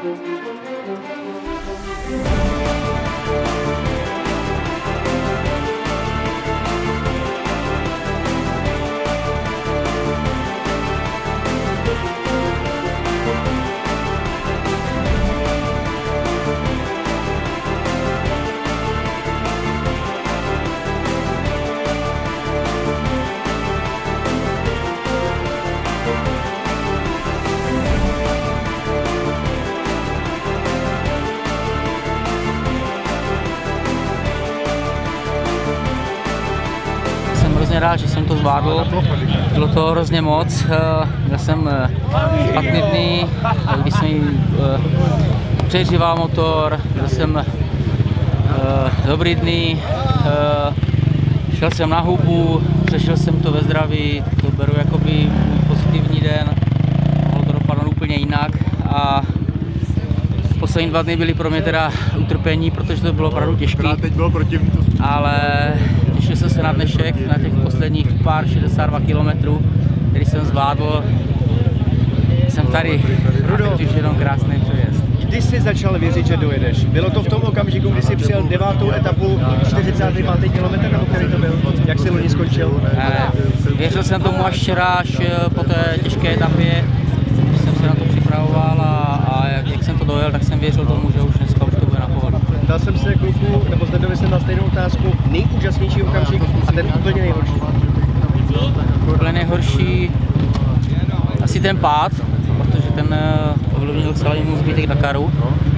Rád, že jsem to zvládl, bylo to hrozně moc, měl jsem špatný dny, když jsem přehříval motor, měl jsem dobrý dny, šel jsem na hubu, přešel jsem to ve zdraví, to beru jakoby můj pozitivní den, mohlo to dopadnout úplně jinak a poslední 2 dny byly pro mě teda utrpení, protože to bylo opravdu těžké, ale těšil jsem se na dnešek, na těch posledních pár 62 kilometrů, který jsem zvládl. Jsem tady a teď už jenom krásný přejezd. Kdy jsi začal věřit, že dojedeš? Bylo to v tom okamžiku, kdy jsi přijel 9. etapu, 45. kilometr, nebo který to byl? Jak jsi loni skončil? Věřil jsem tomu až včera, až po té těžké etapě, když jsem se na to připravoval a jak jsem to dojel, tak jsem věřil tomu, že už dneska už to bude na pohodu. Dal jsem se kluku, nebo zvedli jsem na stejnou otázku, nejúžasnější okamžik a ten úplně nejhorší. Úplně nejhorší asi ten pád, protože ten ovlivnil celý můj zbytek Dakaru.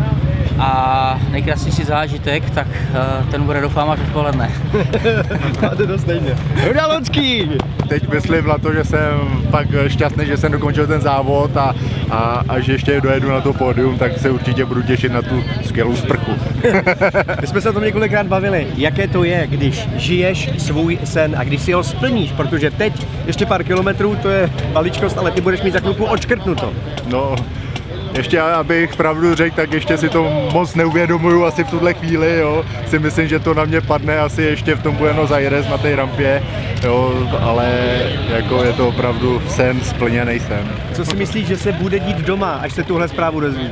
A nejkrásnější zážitek, tak ten bude doufám až odpoledne. Máte to stejně. Ruda Loňský! Teď myslím na to, že jsem fakt šťastný, že jsem dokončil ten závod a že ještě dojedu na to pódium, tak se určitě budu těšit na tu skvělou sprchu. My jsme se o tom několikrát bavili, jaké to je, když žiješ svůj sen a když si ho splníš, protože teď ještě pár kilometrů, to je maličkost, ale ty budeš mít za chvilku odškrtnuto. No. Ještě abych pravdu řekl, tak ještě si to moc neuvědomuju asi v tuhle chvíli, jo. Si myslím, že to na mě padne asi ještě v tom Buenos Aires na té rampě, jo, ale jako je to opravdu sen, splněný sen. Co si myslíš, že se bude dít doma, až se tuhle zprávu dozví?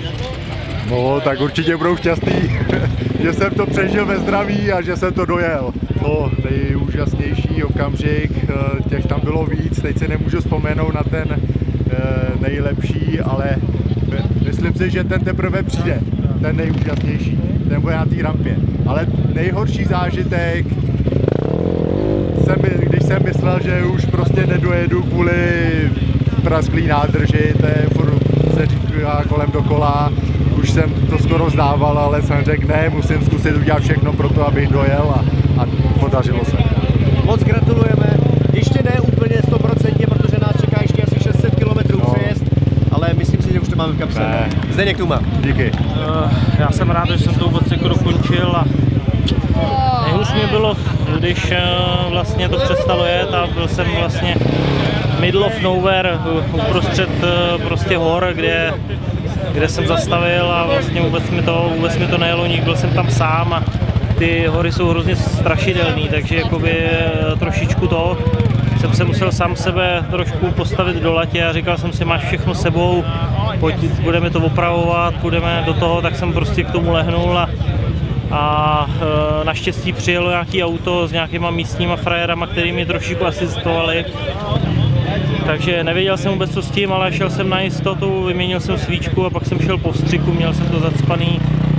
No, tak určitě budou šťastný, že jsem to přežil ve zdraví a že jsem to dojel. No, nejúžasnější okamžik, těch tam bylo víc, teď si nemůžu vzpomenout na ten nejlepší, ale myslím si, že ten teprve přijde, ten nejúžasnější, ten bude na té rampě. Ale nejhorší zážitek, když jsem myslel, že už prostě nedojedu kvůli prasklý nádrži, to je furt se říká kolem dokola, už jsem to skoro zdával, ale jsem řekl ne, musím zkusit udělat všechno pro to, abych dojel a podařilo se. Moc gratulujeme, ještě ne úplně 100%, protože nás čeká ještě asi 600 km přejezd, ale myslím si, že už to máme v kapse. Zdeněk Tuma. Díky. Já jsem rád, že jsem to vůbec jako dokončil a nejhůř mi bylo, když vlastně to přestalo jet a byl jsem vlastně middle of nowhere, uprostřed prostě hor, kde jsem zastavil a vlastně vůbec mi to nejelo, byl jsem tam sám a ty hory jsou hrozně strašidelný, takže jakoby trošičku jsem se musel sám sebe trošku postavit do latě a říkal jsem si, máš všechno sebou, pojď, budeme to opravovat, půjdeme do toho, tak jsem prostě k tomu lehnul a naštěstí přijelo nějaký auto s nějakýma místníma frajerama, který mi trošičku asistovali. Takže nevěděl jsem vůbec co s tím, ale šel jsem na jistotu, vyměnil jsem svíčku a pak jsem šel po vstřiku, měl jsem to zacpaný.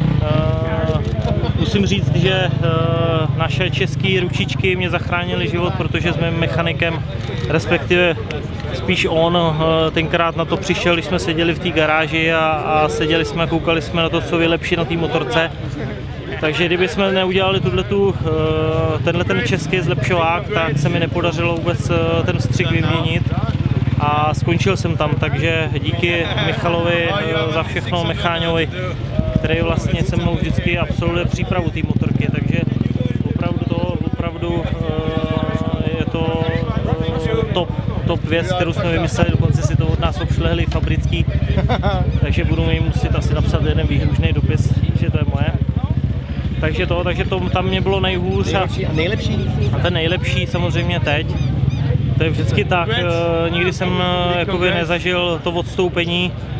Musím říct, že naše české ručičky mě zachránily život, protože s mým mechanikem, respektive spíš on, tenkrát na to přišel, když jsme seděli v té garáži a seděli jsme a koukali jsme na to, co vylepší na té motorce. Takže kdyby jsme neudělali ten český zlepšovák, tak se mi nepodařilo vůbec ten vstřik vyměnit a skončil jsem tam, takže díky Michalovi za všechno, Mecháňovi, který vlastně se mnou vždycky absolvuje přípravu té motorky, takže opravdu je to top věc, kterou jsme vymysleli, dokonce si to od nás obšlehli fabrický, takže budu jim muset asi napsat jeden výhružný dopis, že to je moje. Takže to tam mě bylo nejhůř a ten nejlepší samozřejmě teď. To je vždycky tak, nikdy jsem jakoby nezažil to odstoupení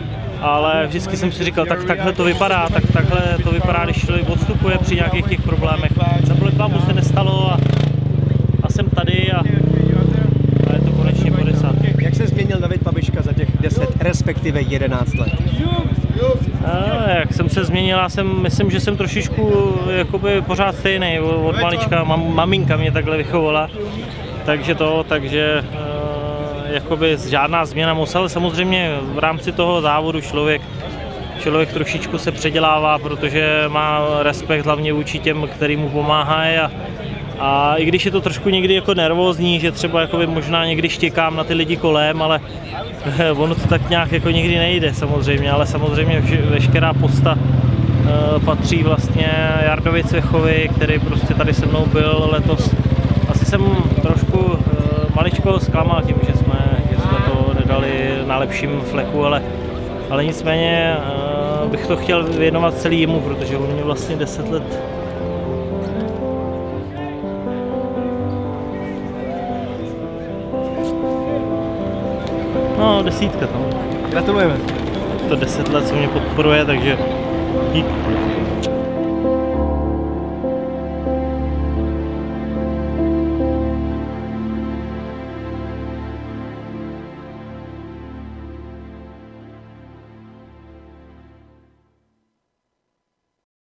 ale vždycky jsem si říkal, tak takhle to vypadá, takhle to vypadá, když člověk odstupuje při nějakých těch problémech. Za mu se nestalo a jsem tady a je to konečně 50. Jak se změnil David Pabiška za těch 10, respektive 11 let? Jak jsem se změnil, myslím, že jsem trošičku jakoby pořád stejný od malička, maminka mě takhle vychovala, takže jakoby žádná změna moc, ale samozřejmě v rámci toho závodu člověk trošičku se předělává, protože má respekt hlavně vůči těm, který mu pomáhají a i když je to trošku někdy jako nervózní, že třeba jakoby možná někdy štěkám na ty lidi kolem, ale ono to tak nějak jako nikdy nejde samozřejmě, ale samozřejmě veškerá podsta patří vlastně Jardovi Cvechovi, který prostě tady se mnou byl letos. Asi jsem trošku maličko zklamal tím, že jsme to nedali na lepším fleku, ale nicméně bych to chtěl věnovat celý jemu, protože on mě vlastně 10 let no, 10 tam. Gratulujeme. To 10 let, co mě podporuje, takže dík.